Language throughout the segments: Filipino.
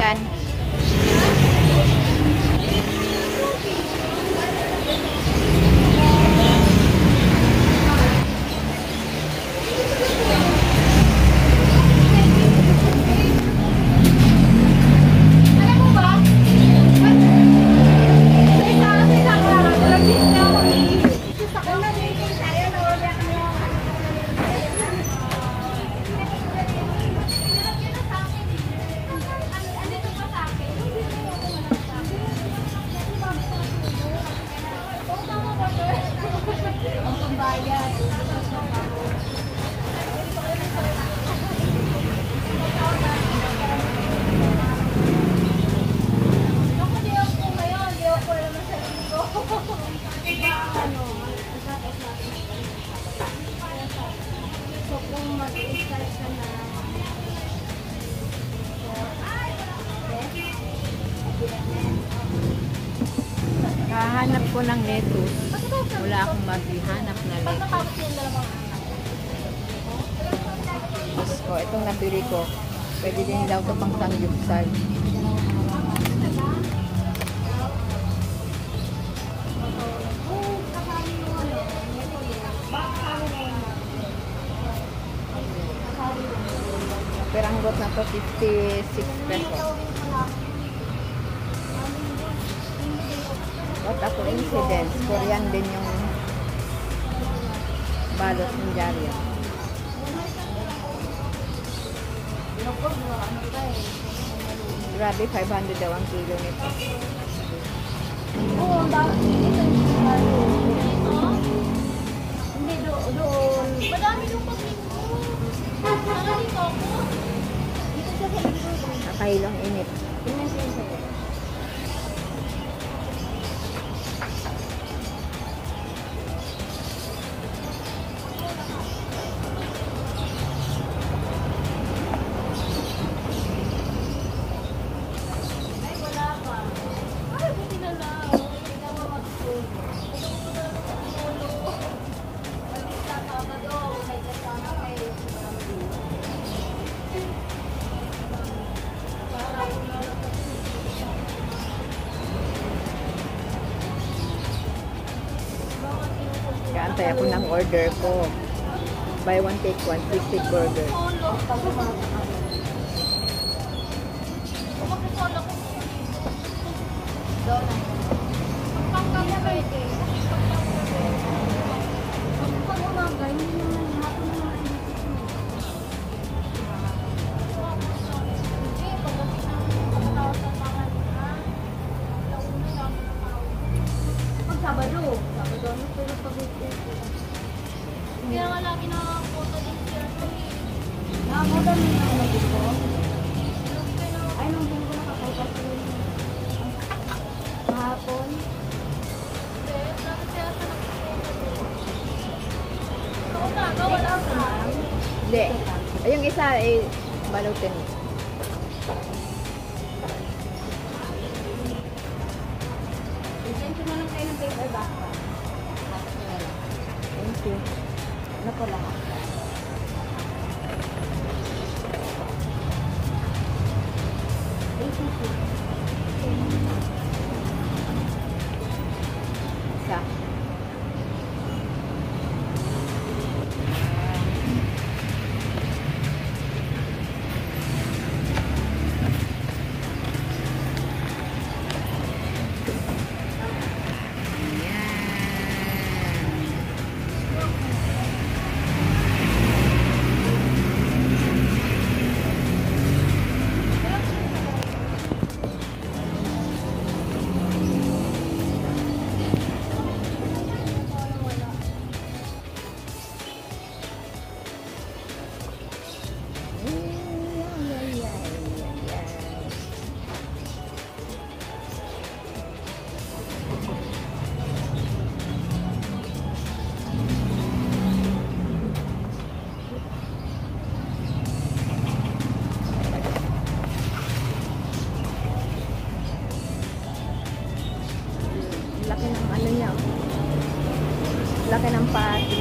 yan. Kahanap ko ng lettuce. Wala akong maghanap na lettuce. So, itong nabili ko. Pwede din daw ito pang sangyupsal. Peranggot na to 56 pesos. At ako incidents, Korean din yung balot ng dyaryo. Grabe, 500 daw ang kilo nito. Oo, ang dami. Hindi, doon. Madami yung pag-ito. Nakalit ako. Dito sa sa Nakailang init. Tingnan siya sa'yo. Kaantay ako ng order ko. Buy one, take one, sisig burger. Kaya nga lagi nakakapunta din siya. Nakapunta din ako na dito. Ay, nung din ko nakapunta sa rin. Mahapon. Wala ka. Hindi. Ay, yung isa ay balutin. Send ko na lang kayo ng paper bag. Thank you. Ano po lahat? Isa. Laki ng ano niya. Laki ng pati.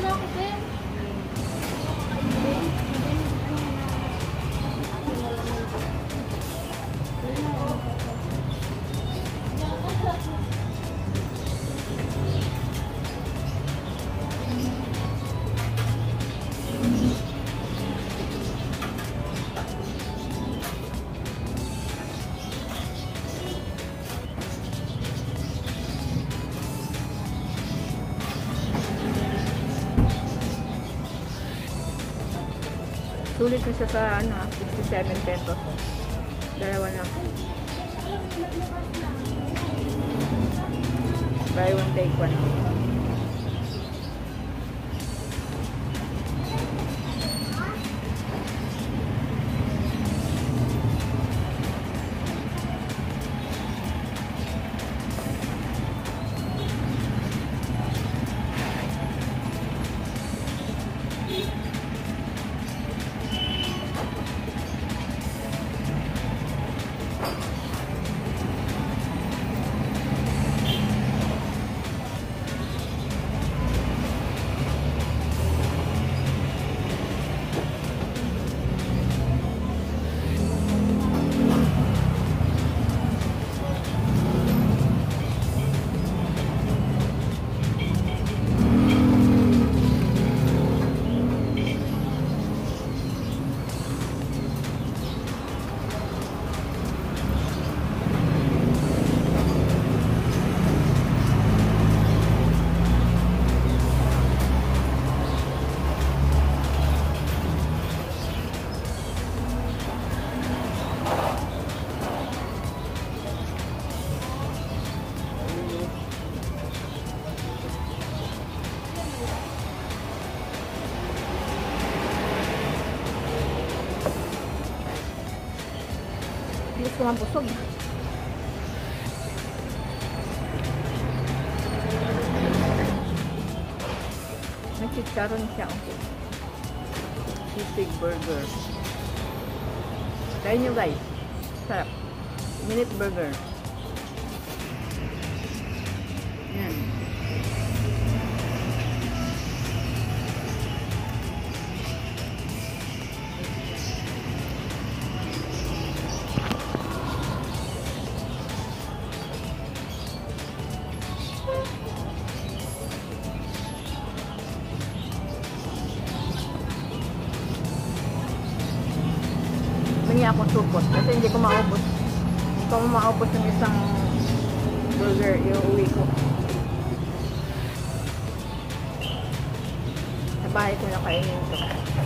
na ako, Ben. Sulit na siya sa ano, 67 pesos. Dalawa na. Buy one, take one. Gusto nga busog. May chicharon siya. Sisig burger. Try nyo guys. Sarap. Minute burger. Yan. Hindi ako supot kasi hindi ko maubos. Kung maubos yung isang burger, iuwi ko. Sa bahay ko na kainin ito.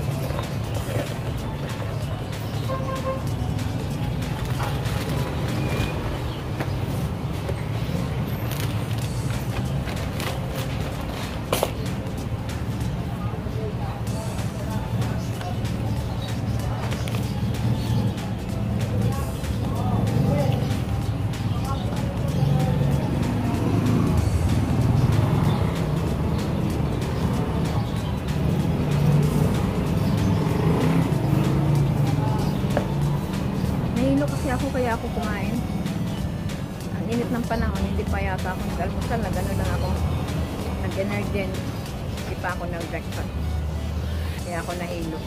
Kaya ako kumain. Ang init ng panahon, hindi pa yata ako nag-almusal na gano'n lang ako nag-energy. Hindi pa ako nag-breakfast. Kaya ako nahilo.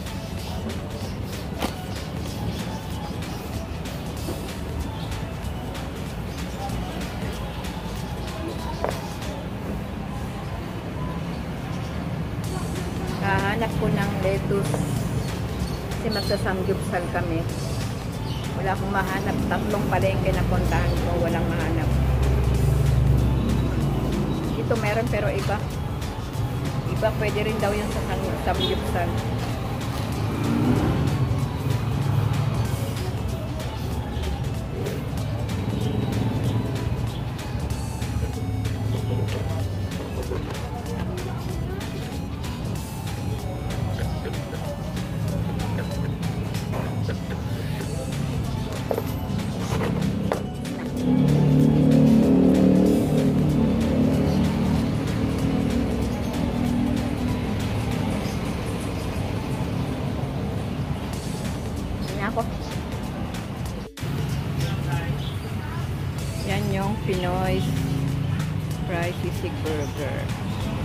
Kahanap ko ng lettuce kasi magsasamgyupsal kami. Wala akong mahanap. Tatlong palengke na puntahan ko. Walang mahanap. Ito meron pero iba. Iba pwede rin daw yung sa samgyupsal. Ako. Yan yung Pinoy fried sisig burger.